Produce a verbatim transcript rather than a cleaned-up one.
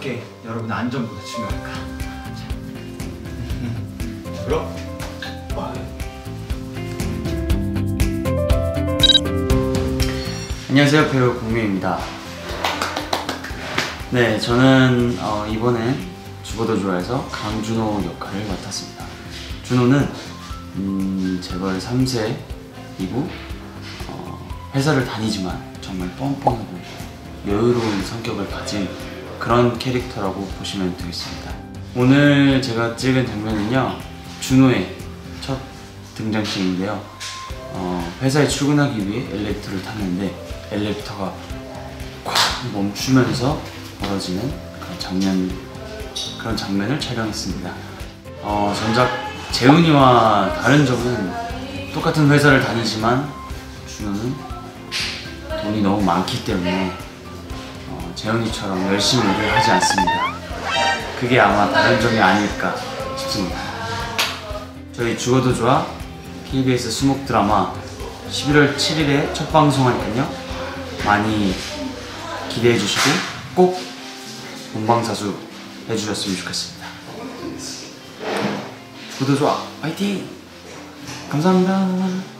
어떻게 여러분 안전보다 중요할까? 자, 그럼 안녕하세요, 배우 공유입니다. 네, 저는 어, 이번에 죽어도 좋아해서 강준호 역할을 맡았습니다. 준호는 음, 재벌 삼 세이고 어, 회사를 다니지만 정말 뻔뻔하고 여유로운 성격을 가진 그런 캐릭터라고 보시면 되겠습니다. 오늘 제가 찍은 장면은요, 준호의 첫 등장씬인데요. 어, 회사에 출근하기 위해 엘리베이터를 탔는데 엘리베이터가 꽉 멈추면서 벌어지는 그런 장면, 그런 장면을 촬영했습니다. 어, 정작 재훈이와 다른 점은 똑같은 회사를 다니지만 준호는 돈이 너무 많기 때문에 어, 재훈이처럼 열심히 일을 하지 않습니다. 그게 아마 다른 점이 아닐까 싶습니다. 저희 죽어도 좋아 케이비에스 수목 드라마 십일월 칠일에 첫 방송하니까요, 많이 기대해 주시고 꼭 본방사수 해주셨으면 좋겠습니다. 죽어도 좋아 화이팅! 감사합니다.